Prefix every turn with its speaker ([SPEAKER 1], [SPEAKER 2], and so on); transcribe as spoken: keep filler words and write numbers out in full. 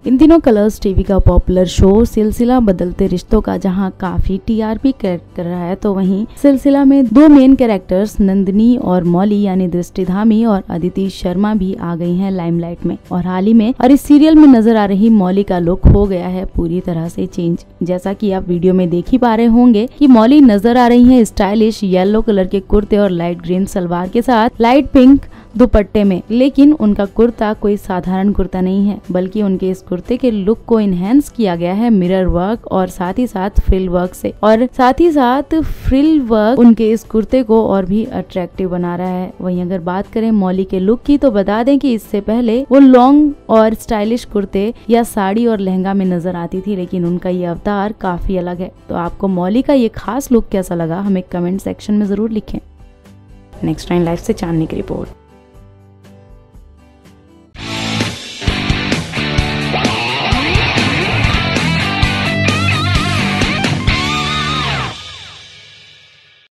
[SPEAKER 1] इन दिनों Colors TV का popular show Silsila बदलते रिश्तों का जहां काफी टीआरपी कर कर रहा है, तो वहीं सिलसिला में दो मेन कैरेक्टर्स नंदिनी और मौली यानी दृष्टिधामी और अदिति शर्मा भी आ गई हैं लाइमलाइट में। और हाल ही में और इस सीरियल में नजर आ रही मौली का लुक हो गया है पूरी तरह से चेंज। जैसा कि आप वीडियो में देख ही पा रहे होंगे कि मौली नजर आ रही है स्टाइलिश येलो कलर के कुर्ते और लाइट ग्रीन सलवार के साथ लाइट पिंक दुपट्टे में। लेकिन उनका कुर्ता कोई साधारण कुर्ता नहीं है, बल्कि उनके इस कुर्ते के लुक को इनहेंस किया गया है मिरर वर्क और साथ ही साथ फ्रिल वर्क से। और साथ ही साथ फ्रिल वर्क उनके इस कुर्ते को और भी अट्रैक्टिव बना रहा है। वहीं अगर बात करें मौली के लुक की, तो बता दें कि इससे पहले वो लॉन्ग और स्टाइलिश कुर्ते या साड़ी और लहंगा में नजर आती थी, लेकिन उनका ये अवतार काफी अलग है। तो आपको मौली का ये खास लुक कैसा लगा, हमें कमेंट सेक्शन में जरूर लिखें। नेक्स्ट टाइम लाइफ से चांदनी की रिपोर्ट।